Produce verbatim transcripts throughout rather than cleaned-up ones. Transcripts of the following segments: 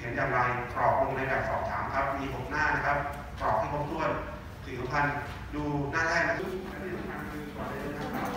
ห็นอย่างไรกรอกลงในแบบสอบถามครับมีหกหน้านะครับกรอกให้ครบถ้วนสิ่งสำคัญดูหน้าแรกนะครับที่สำคัญคือก่อนเลยนะครับ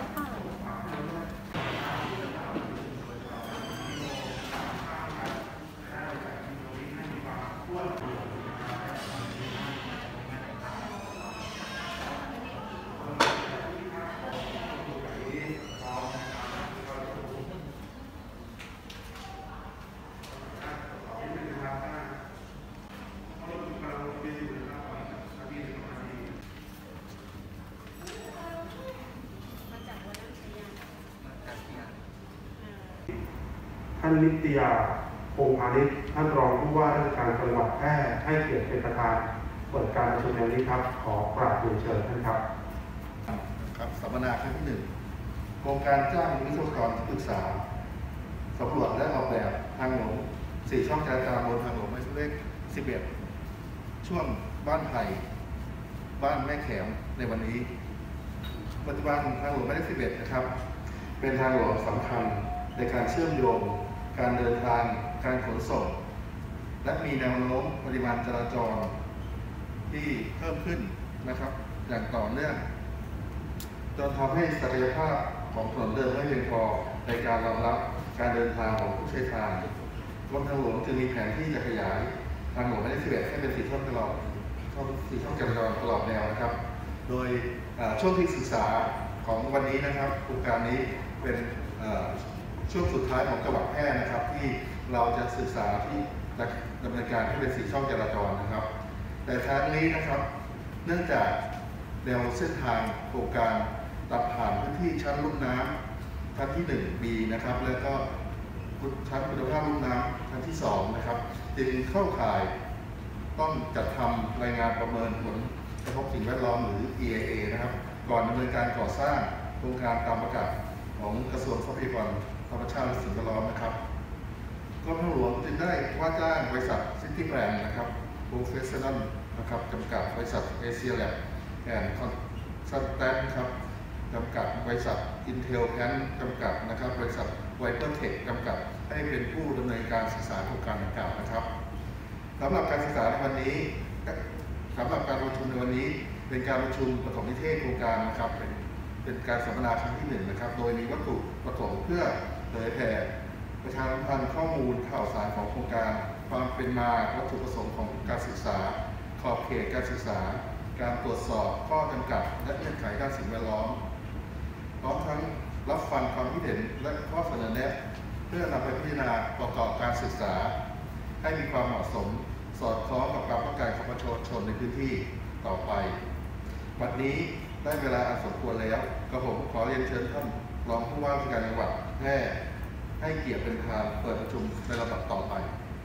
ท่านนิตยาพงษ์พาณิชย์ท่านรองผู้ว่าราชการจังหวัดแพร่ให้เกียรติเป็นประธานเปิดการประชุมในวันนี้ครับขอกราบเรียนเชิญท่านครับครับสัมมนาครั้งที่หนึ่งโครงการจ้างวิศวกรที่ปรึกษาสำรวจและออกแบบทางหลวงสี่ช่องจราจรบนทางหลวงหมายเลขสิบเอ็ดช่วงบ้านไผ่บ้านแม่แขมในวันนี้ปัจจุบันทางหลวงหมายเลขสิบเอ็ดนะครับเป็นทางหลวงสำคัญในการเชื่อมโยงการเดินทางการขนส่งและมีแนวโน้มปริมาณจราจรที่เพิ่มขึ้นนะครับอย่างต่อเนื่องจนทำให้ศักยภาพของถนนเดินไม่เพียงพอในการรองรับการเดินทางของผู้ใช้ทางกรมทางหลวงจึงมีแผนที่จะขยายทางหลวงหมายเลขสิบเอ็ดให้เป็นสี่ช่องตลอดสี่ช่องจราจรตลอดแนวนะครับโดยช่วงที่ศึกษาของวันนี้นะครับโครงการนี้เป็นช่วงสุดท้ายของจังหวัดแพร่นะครับที่เราจะศึกษาที่จะดำเนินการให้เป็นสี่ช่องจราจรนะครับแต่ครั้งนี้นะครับเนื่องจากแนวเส้นทางโครงการตัดผ่านพื้นที่ชั้นลุ่มน้ำชั้นที่หนึ่ง บี นะครับแล้วก็ชั้นคุณภาพลุ่มน้ำชั้นที่สองนะครับจึงเข้าข่ายต้องจัดทำรายงานประเมินผลกระทบสิ่งแวดล้อมหรือ อี ไอ เอ นะครับก่อนดำเนินการก่อสร้างโครงการตามประกาศของกระทรวงทรัพยากรธรรมชาติและสิ่งแวดล้อมนะครับกรมทางหลวงจึงได้ว่าจ้างบริษัทซิตี้แบรนด์นะครับโปรเฟสชั่นอลนะครับจำกัดบริษัทเอเชียแลบแอนด์คอนซัลแทนท์ครับจำกัดบริษัทอินเทลแพนจำกัดนะครับบริษัทไวเปอร์เทคจำกัดให้เป็นผู้ดำเนินการศึกษาโครงการดังกล่าวนะครับสำหรับการศึกษาในวันนี้สำหรับการประชุมในวันนี้เป็นการประชุมปฐมนิเทศโครงการนะครับเป็นเป็นการสัมมนาครั้งที่หนึ่งนะครับโดยมีวัตถุประสงค์เพื่อเผยแผ่ประชาสัมพันธ์ข้อมูลข่าวสารของโครงการความเป็นมาวัตถุประสงค์ของการศึกษาขอบเขตการศึกษาการตรวจสอบข้อจำกัดและเงื่อนไขด้านสิ่งแวดล้อมพร้อมทั้งรับฟังความคิดเห็นและข้อเสนอแนะเพื่อนำไปพิจารณาประกอบการศึกษาให้มีความเหมาะสมสอดคล้องกับความต้องการของประชาชนในพื้นที่ต่อไปวันนี้ได้เวลาอันสมควรแล้วกระผมขอเรียนเชิญท่านรองผู้ว่าราชการจังหวัดแพร่ให้เกียรติเป็นประธานเปิดประชุมในลำดับต่อไป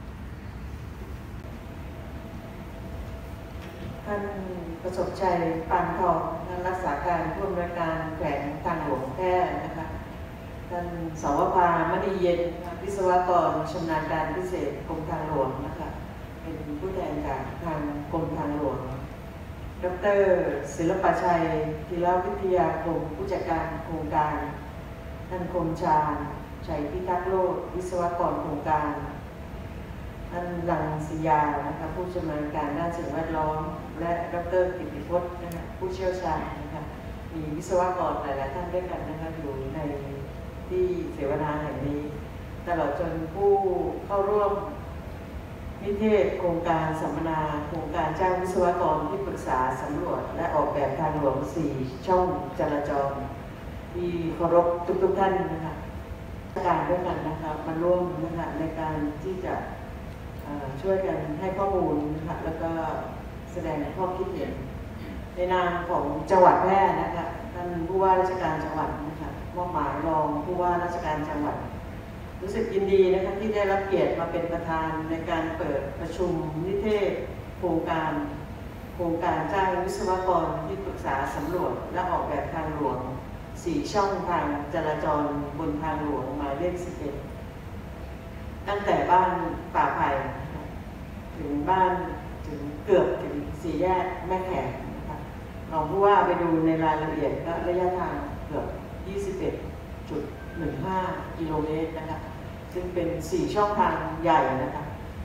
ท่านประสบชัยปานทองท่านรักษาการผู้อำนวยการแขวงทางหลวงแพร่นะคะท่านสวภามณีเย็นวิศวกรชำนาญการพิเศษกรมทางหลวงนะคะเป็นผู้แทนจากทางกรมทางหลวงดร.ศิลปชัยธีรวิทยาคมผู้จัดการโครงการท่านคมชาญชัยพิทักษ์โลกวิศวกรโครงการท่านรังสียานะคะผู้ชำนาญการด้านสิ่งแวดล้อมและดร.กิตติพจน์นะคะผู้เชี่ยวชาญนะคะมีวิศวกรหลายๆท่านด้วยกันนะคะอยู่ในที่เสวนาแห่งนี้ตลอดจนผู้เข้าร่วมนิเทศโครงการสัมมนาโครงการจ้างวิศวกรที่ปรึกษาสำรวจและออกแบบทางหลวงสี่ช่องจราจรที่เคารพทุกๆท่านนะคะการด้วยกันนะคะมาร่วมนะคะในการที่จะช่วยกันให้ข้อมูลนะคะแล้วก็แสดงข้อคิดเห็นในนามของจังหวัดแพร่นะคะท่านผู้ว่าราชการจังหวัดนะคะมอบหมายรองผู้ว่าราชการจังหวัดรู้สึกยินดีนะคะที่ได้รับเกียรติมาเป็นประธานในการเปิดประชุมนิเทศโครงการโครงการจ้างวิศวกรที่ปรึกษาสำรวจและออกแบบทางหลวงสี่ช่องทางจราจรบนทางหลวงหมายเลขสิบเอ็ดตั้งแต่บ้านป่าไผ่ถึงบ้านถึงเกือบถึงสี่แยกแม่แขกนะคะลองผู้ว่าไปดูในรายละเอียดก็ระยะทางเกือบ ยี่สิบเอ็ดจุดหนึ่งห้า กิโลเมตรนะคะซึ่งเป็นสี่ช่องทางใหญ่นะคะ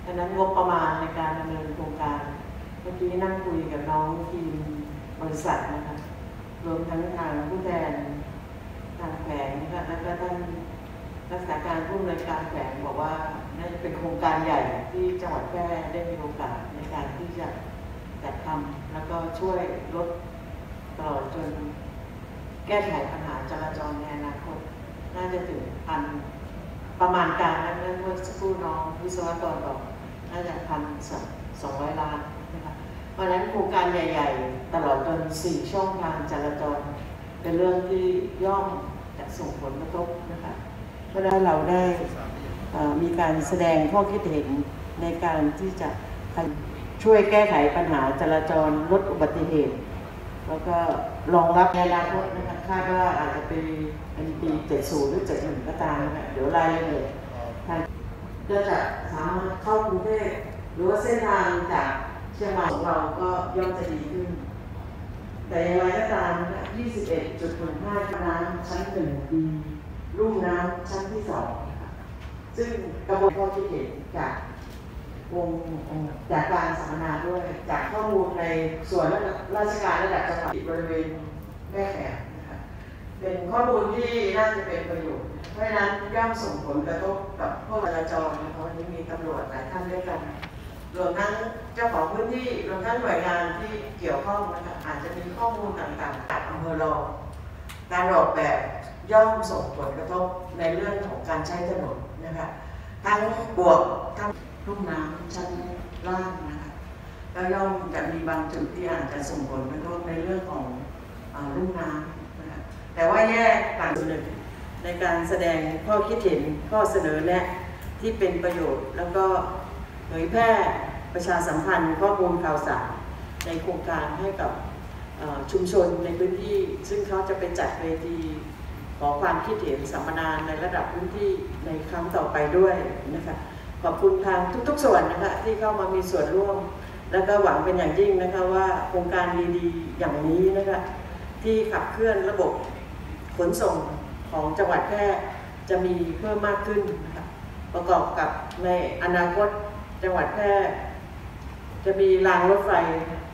ดังนั้นงบประมาณในการดำเนินโครงการเมื่อกี้นั่งคุยกับน้องทีมบริษัทนะคะรวมทั้งทางผู้แทนทางแผงนะคะแล้วก็ท่านรักษาการผู้อำนวยการแผงบอกว่าน่าจะเป็นโครงการใหญ่ที่จังหวัดแพร่ได้มีโอกาสในการที่จะจัดทำแล้วก็ช่วยลดตลอดจนแก้ไขปัญหาจราจรในอนาคตน่าจะถึงพันประมาณการนั้นเมื่อสักครู่น้องวิศวกรบอกน่าจะพันสองร้อยล้านนะคะเพราะฉะนั้นโครงการใหญ่ๆตลอดจนสี่ช่องทางจราจรเป็นเรื่องที่ย่อมจะส่งผลกระทบนะคะเพราะฉะนั้นเราได้มีการแสดงข้อคิดเห็นในการที่จะช่วยแก้ไขปัญหาจราจรลดอุบัติเหตุแล้วก็รองรับในอนาคตนะคะคาดว่าอาจจะเป็นเป็นปีเจ็ดสิบหรือเจ็ดสิบเอ็ดก็ตามนะคะเดี๋ยวรายละเอียดทางก็จะสามารถเข้ากรุงเทพหรือว่าเส้นทางจากเชียงใหม่ของเราก็ย่อมจะดีขึ้นแต่อย่างไรก็ตามนะคะ ยี่สิบเอ็ดจุดหนึ่งห้า น้ำชั้นหนึ่งดีลุ่มน้ำชั้นที่สองนะคะซึ่งกระบวนการที่เห็นจากวงจากการสัมมนาด้วยจากข้อมูลในส่วนราชการระดับจังหวัดบริเวณแม่แฝกนะคะเป็นข้อมูลที่น่าจะเป็นประโยชน์เพราะฉะนั้นย่อมส่งผลกระทบกับพวกจราจรนะคะวันนี้มีตำรวจหลายท่านด้วยกันรวมทั้งเจ้าของพื้นที่รวมทั้งหน่วยงานที่เกี่ยวข้องนะคะอาจจะมีข้อมูลต่างๆจากอำเภอรองการออกแบบย่อมส่งผลกระทบในเรื่องของการใช้ถนนนะคะทั้งบวกทั้งลุ่มน้ำชั้นล่างนะคะแล้วย่อมจะมีบางจุดที่อาจจะส่งผลกระทบในเรื่องของลุ่มน้ำนะคะแต่ว่าแยกต่างส่วนหนึ่งในการแสดงข้อคิดเห็นข้อเสนอแนะที่เป็นประโยชน์แล้วก็เผยแพร่ประชาสัมพันธ์ข้อมูลข่าวสารในโครงการให้กับชุมชนในพื้นที่ซึ่งเขาจะไปจัดเวทีขอความคิดเห็นสัมมนาในระดับพื้นที่ในครั้งต่อไปด้วยนะคะขอบคุณทางทุกๆส่วนนะคะที่เข้ามามีส่วนร่วมแล้วก็หวังเป็นอย่างยิ่งนะคะว่าโครงการดีๆอย่างนี้นะคะที่ขับเคลื่อนระบบขนส่งของจังหวัดแพร่จะมีเพิ่มมากขึ้นนะคะประกอบกับในอนาคตจังหวัดแพร่จะมีรางรถไฟ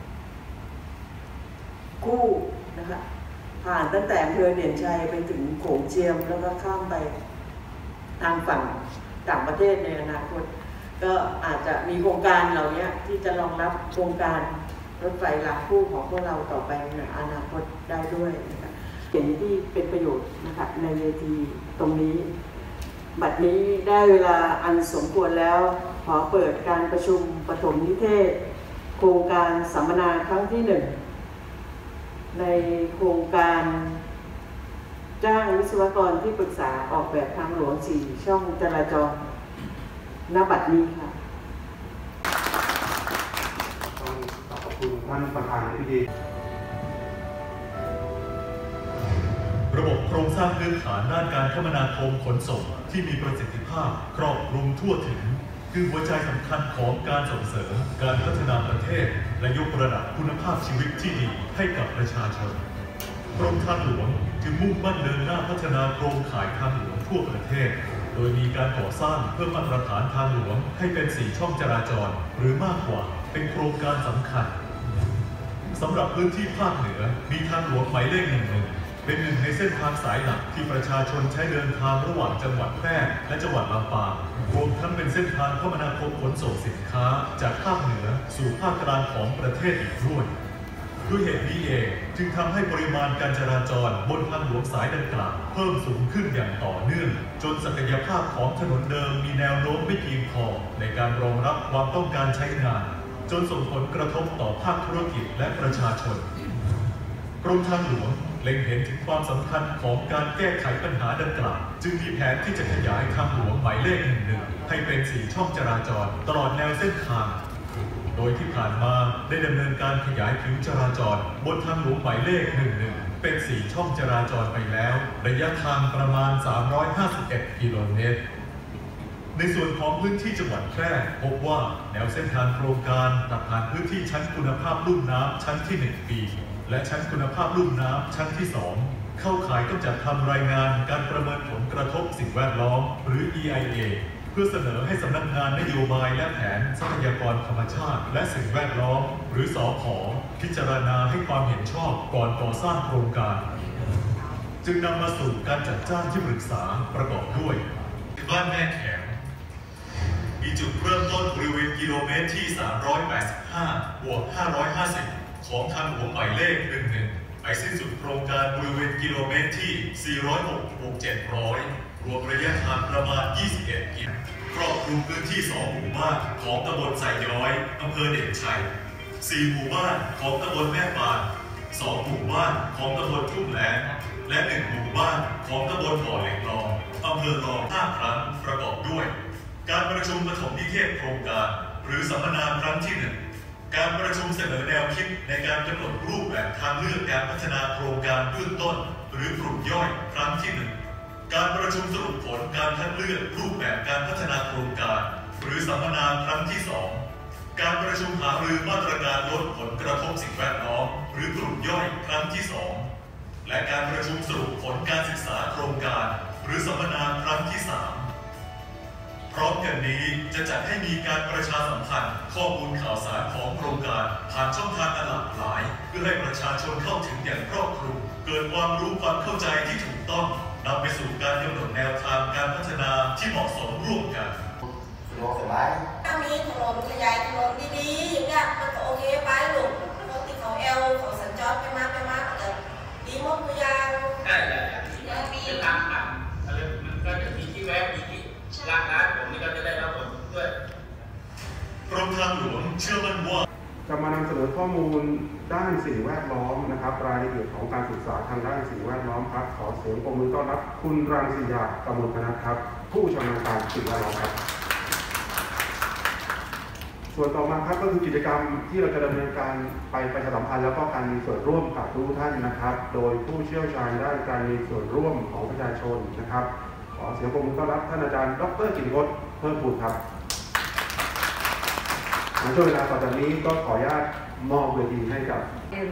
คู่นะคะผ่านตั้งแต่อำเภอเด่นชัยไปถึงโขงเจียมแล้วก็ข้ามไปทางฝั่งต่างประเทศในอนาคตก็อาจจะมีโครงการเหล่านี้ที่จะรองรับโครงการรถไฟรางคู่ของพวกเราต่อไปในอนาคตได้ด้วยนะคะเห็นที่เป็นประโยชน์นะคะในเวทีตรงนี้บัดนี้ได้เวลาอันสมควรแล้วขอเปิดการประชุมปฐมนิเทศโครงการสัมมนาครั้งที่หนึ่งในโครงการจ้างวิศวกรที่ปรึกษาออกแบบทางหลวงสี่ช่องจราจรณบัดนี้ค่ะต้องขอบคุณท่านประธานในพิธีระบบโครงสร้างพื้นฐานด้านการคมนาคมขนส่งที่มีประสิทธิภาพครอบคลุมทั่วถึงคือหัวใจสำคัญของการส่งเสริมการพัฒนาประเทศและยกระดับคุณภาพชีวิตที่ดีให้กับประชาชนกรมทางหลวงจึงมุ่งมั่นเดินหน้าพัฒนาโครงข่ายทางหลวงทั่วประเทศโดยมีการก่อสร้างเพื่อมาตรฐานทางหลวงให้เป็นสี่ช่องจราจรหรือมากกว่าเป็นโครงการสำคัญสำหรับพื้นที่ภาคเหนือมีทางหลวงหมายเลขหนึ่งหนึ่งเป็นหนึ่งในเส้นทางสายหลักที่ประชาชนใช้เดินทางระหว่างจังหวัดแพร่และจังหวัดลำปางรวมทั้งเป็นเส้นทางคมนาคมขนส่งสินค้าจากภาคเหนือสู่ภาคกลางของประเทศอีกด้วยด้วยเหตุนี้เองจึงทำให้ปริมาณการจราจรบนทางหลวงสายดังกล่าวเพิ่มสูงขึ้นอย่างต่อเนื่องจนศักยภาพของถนนเดิมมีแนวโน้มไม่เพียงพอในการรองรับความต้องการใช้งานจนส่งผลกระทบต่อภาคธุรกิจและประชาชนกรมทางหลวงเล็งเห็นถึงความสำคัญของการแก้ไขปัญหาดังกล่าวจึงมีแผนที่จะขยายทางหลวงหมายเลขหนึ่งหนึ่งให้เป็นสี่ช่องจราจรตลอดแนวเส้นทางโดยที่ผ่านมาได้ดำเนินการขยายผิวจราจรบนทางหลวงหมายเลขหนึ่งหนึ่งเป็นสี่ช่องจราจรไปแล้วระยะทางประมาณสามร้อยห้าสิบเอ็ดกิโลเมตรในส่วนของพื้นที่จังหวัดแพร่พบว่าแนวเส้นทางโครงการตัดผ่านพื้นที่ชั้นคุณภาพลุ่มน้ำชั้นที่หนึ่งปีและชั้นคุณภาพลุ่มน้ำชั้นที่สองเข้าข่ายต้องจัดทำรายงานการประเมินผลกระทบสิ่งแวดล้อมหรือ อี ไอ เอ เพื่อพื่อเสนอให้สำนักงานนโยบายและแผนทรัพยากรธรรมชาติและสิ่งแวดล้อมหรือสผ.พิจารณาให้ความเห็นชอบก่อนก่อสร้างโครงการจึงนำมาสู่การจัดจ้างที่ปรึกษาประกอบด้วยบ้านแม่แขมมีจุดเริ่มต้นบริเวณกิโลเมตรที่ สามร้อยแปดสิบห้า บวก ห้าร้อยห้าสิบ ของทางหลวงหมายเลข หนึ่งหนึ่ง ไปสิ้นสุดโครงการบริเวณกิโลเมตรที่ สี่ร้อยหก บวก เจ็ดร้อย รวมระยะทางประมาณ ยี่สิบเอ็ด กิโลเมตรครอบคลุมพื้นที่ สอง หมู่บ้านของตำบลไซย้อยอำเภอเด่นชัย สี่ หมู่บ้านของตำบลแม่ปาน สอง หมู่บ้านของตำบลทุ่งแหลงและ หนึ่ง หมู่บ้านของตำบลบ่อเหล็กรองอำเภอรองห้าครั้งประกอบด้วยการประชุมปฐมนิเทศโครงการหรือสัมมนาครั้งที่หนึ่งการประชุมเสนอแนวคิดในการกำหนดรูปแบบทางเลือกการพัฒนาโครงการเบื้องต้นหรือกลุ่มย่อยครั้งที่หนึ่งการประชุมสรุปผลการคัดเลือกรูปแบบการพัฒนาโครงการหรือสัมมนาครั้งที่สองการประชุมหารือมาตรการลดผลกระทบสิ่งแวดล้อมหรือกลุ่มย่อยครั้งที่สองและการประชุมสรุปผลการศึกษาโครงการหรือสัมมนาครั้งที่สามพร้อมกันนี้จะจัดให้มีการประชาสัมพันธ์ข้อมูลข่าวสารของโครงการผ่านช่องทางอันหลากหลายเพื่อให้ประชาชนเข้าถึงอย่างครอบคลุมเกิดความรู้ความเข้าใจที่ถูกต้องนำไปสู่การกำหนดแนวทางการพัฒนาที่เหมาะสมร่วมกันสะดวกสบายถ้ามีถนนขยายถนนดีๆอย่างเงี้ยมันก็โอเคไปลูกเขาติดเขาเอลเขาสัญจรไปมาไปมาแต่ดีมดตัวยางใช่ใช่มีทางผ่านอะไรมันก็จะมีที่แวะมีที่ร้านร้านผมนี่ก็จะได้รับผลด้วยกรมทางหลวงเชื่อมั่นว่าจะมานำเสนอข้อมูลด้านสิ่งแวดล้อมนะครับรายละเอียดของการศึกษาทางด้านสิ่งแวดล้อมครับขอเสียงปรบมือต้อนรับคุณรังสียากมลพนัสครับผู้ชำนาญการสิ่งแวดล้อมครับส่วนต่อมาครับก็คือกิจกรรมที่เราจะดำเนินการไปประชาสัมพันธ์แล้วก็การมีส่วนร่วมกับทุกท่านนะครับโดยผู้เชี่ยวชาญด้านการมีส่วนร่วมของประชาชนนะครับขอเสียงปรบมือต้อนรับท่านอาจารย์ดร.กิติพจน์เพิ่มพูนครับในช่วงเวลาต่อจากนี้ก็ขออนุญาตมอบเวทีให้กับ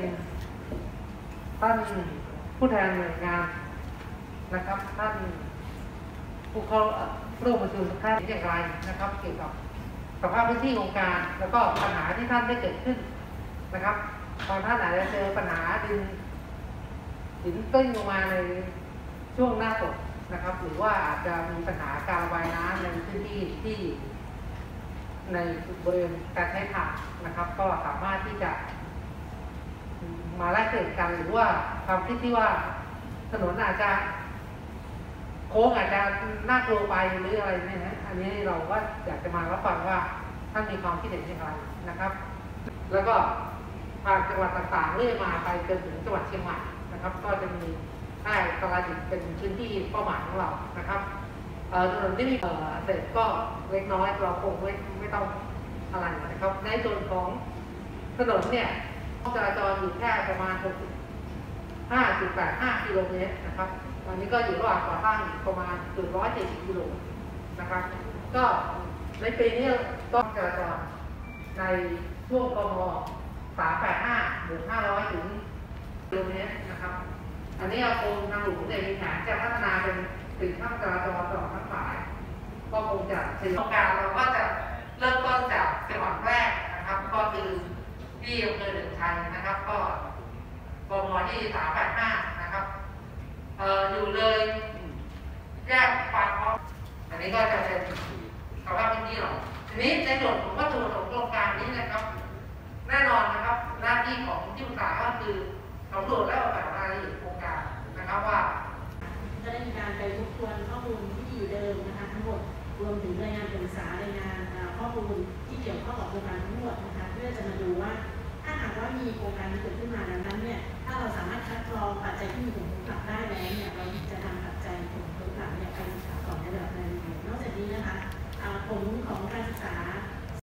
ท่านผู้แทนหน่วยงานนะครับท่านผู้เข้าร่วมประชุมท่านอย่างไรนะครับเกี่ยวกับสภาพพื้นที่โครงการแล้วก็ปัญหาที่ท่านได้เกิดขึ้นนะครับบางท่านอาจจะเจอปัญหาดินหินต้นลงมาในช่วงหน้าฝนนะครับหรือว่าอาจจะมีปัญหาการระบายน้ำในพื้นที่ที่ในบริเวณการใช้ทางนะครับก็สามารถที่จะมาแลกเปลี่ยนกันหรือว่าความคิดที่ว่าถนนอาจจะโค้งอาจจะน่ากลัวไปหรืออะไรเนี่ยนะอันนี้เราก็อยากจะมารับฟังว่าท่านมีความคิดเห็นอย่างไรนะครับแล้วก็ผ่านจังหวัดต่างๆเรื่อยมาไปจนถึงจังหวัดเชียงใหม่นะครับก็จะมีใต้ตลาดเป็นพื้นที่เป้าหมายของเรานะครับถนนที่มีเสร็จก็เล็กน้อยเราคงไม่ไม่ต้องอะไรนะครับในส่วนของถนนเนี่ยจราจรอยู่แค่ประมาณ หกสิบห้าจุดแปดห้า กิโลเมตรนะครับตอนนี้ก็อยู่ระหว่างก่อสร้างประมาณหนึ่งร้อยเจ็ดสิบกิโลนะครับก็ในปีนี้ก็จราจรในช่วงกมสามแปดห้าหรือห้าร้อยถึงกิโลเมตรนะครับอันนี้เราคงทางหลวงเนี่ยมีแผนจะพัฒนาเป็นสิ่งข้ามจราจรตลอดทั้งสายก็คงจะถึงโครงการเราก็จะเริ่มต้นจากจังหวัดแรกนะครับก็คือที่อำเภอเด่นชัยนะครับก็กมที่สามแปดห้านะครับเอ่ออยู่เลยแยกปากคลองอันนี้ก็จะเป็นสภาพพื้นที่หรอกทีนี้ในส่วนของวัตถุประสงค์โครงการนี้นะครับแน่นอนนะครับหน้าที่ของที่ปรึกษาก็คือสำรวจและออกแบบรายละเอียดโครงการนะครับว่าจะได้มีการไปทบทวนข้อมูลที่อยู่เดิมนะคะทั้งหมดรวมถึงรายงานศึกษารายงานข้อมูลที่เกี่ยวข้องกับโครงการทั้งหมดนะคะเพื่อจะมาดูว่าถ้าหากว่ามีโครงการนี้เกิดขึ้นมาดังนั้นเนี่ยถ้าเราสามารถคัดกรองปัจจัยที่มีของโครง